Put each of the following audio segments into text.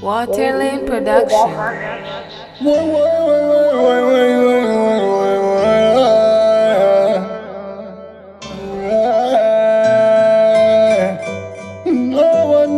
Waterlane Production. No one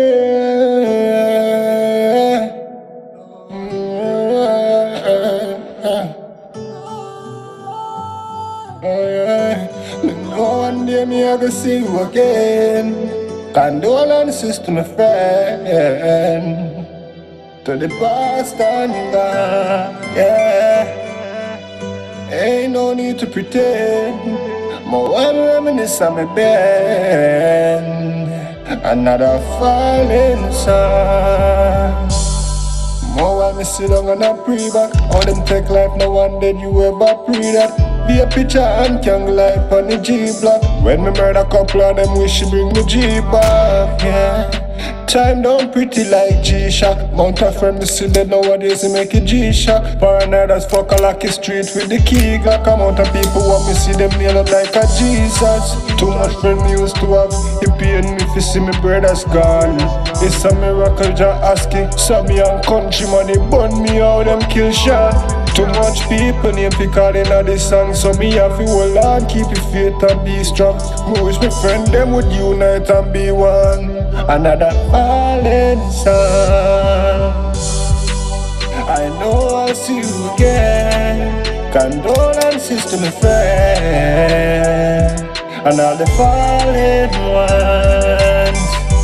day me I go see you again. Condolences to my friend, to the past and gone, yeah. Ain't no need to pretend. More one reminisce on my bed. Another falling star. More while me sit down and I pray back. All them take life, no one did you ever pray that. Be a picture and can life on the G-block. When me murder couple of them wish she bring me G back, yeah. Time down pretty like G-Shock. Mount a friend me see dead nowadays they make it G-Shock. Paranoidas fuck a lucky street with the key Glock. Amount of people want me see them nail up like a Jesus. Too much friend me used to have. It pain me if you see me brothers gone. It's a miracle just asking. Some young country money burn me out them kill shot. Too much people name fi calling out this song. So me have to hold on, keep your faith and be strong. Me wish my friend them would unite and be one. Another falling sun. I know I'll see you again. Condolences to my friend and all the fallen ones.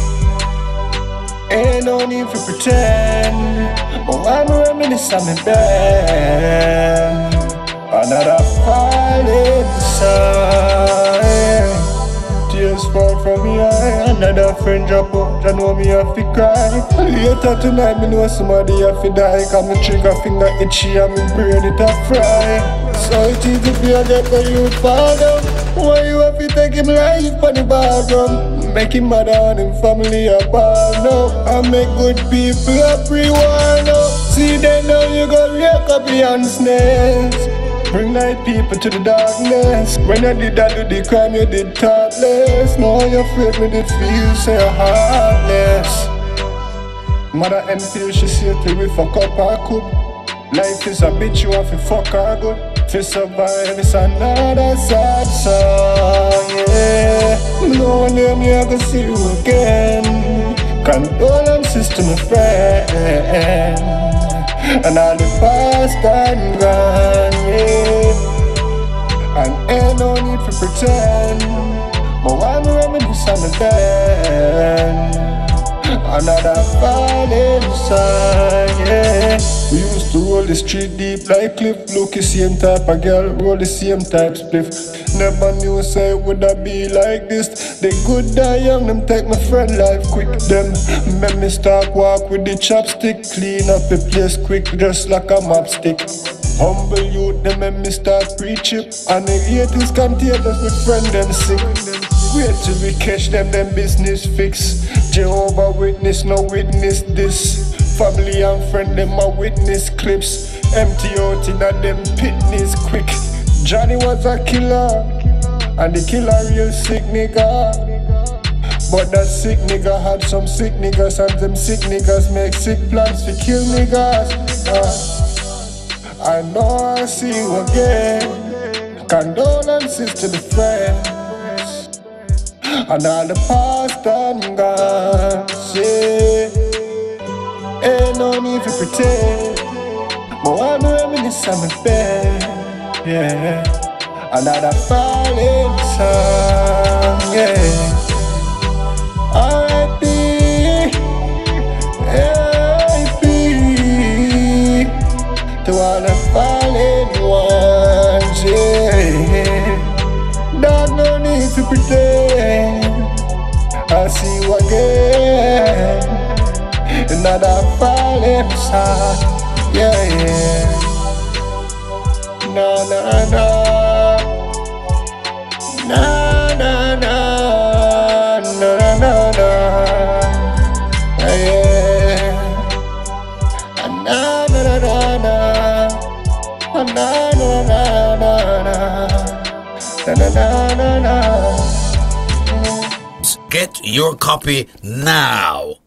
Ain't no need to pretend. But I'm reminiscing on my bed. Another falling sun. Tears fall from me eye. Another friend drop out. You know me have to cry. Later tonight me know somebody have to die. Cause my trigger finger itchy and my brain it a fry. So it easy for you get the youth fall down. Why you have to take him life on the bathroom? Make him mad on him family apart now. And make good people everyone up. See them now you go rake up your snails. Bring light people to the darkness. When you did that do the crime you did thoughtless. Now you're afraid me did feel so heartless. Mother and feel she say till we fuck up her cook. Life is a bitch you have to fuck her good. To survive it's another sad song, yeah. No one day me I go see you again. Condolences to my friend and all the past and gone, yeah. And ain't no need for pretend. But why me reminisce on the bed? Another falling sun, yeah. We used to roll the street deep like cliff. Look the same type of girl, roll the same type spliff. Never knew say it woulda be like this. They good die young, them take my friend life quick. Them make me start walk with the chopstick. Clean up the place quick, just like a mopstick. Humble youth, them make me start preaching. And the haters contagious, my friend them sick. Wait till we catch them business fix. Jehovah Witness, no witness this. Family and friend, them a witness clips. Empty out in a them pitness quick. Johnny was a killer, and the killer real sick nigga. But that sick nigga had some sick niggas, and them sick niggas make sick plans to kill niggas. I know I'll see you again. Condolences to the friends and all the past and gone, yeah. Ain't no need to pretend. But I'm reminiscing on my bed, yeah. Another falling sun, yeah. R.I.P. R.I.P. to all the fallen ones, yeah. Don't no need to pretend. I'll see you again. Another falling star, yeah, yeah. Na na na, na na na, na na na, yeah. Na na na na, na na na na, na na na na. Get your copy now.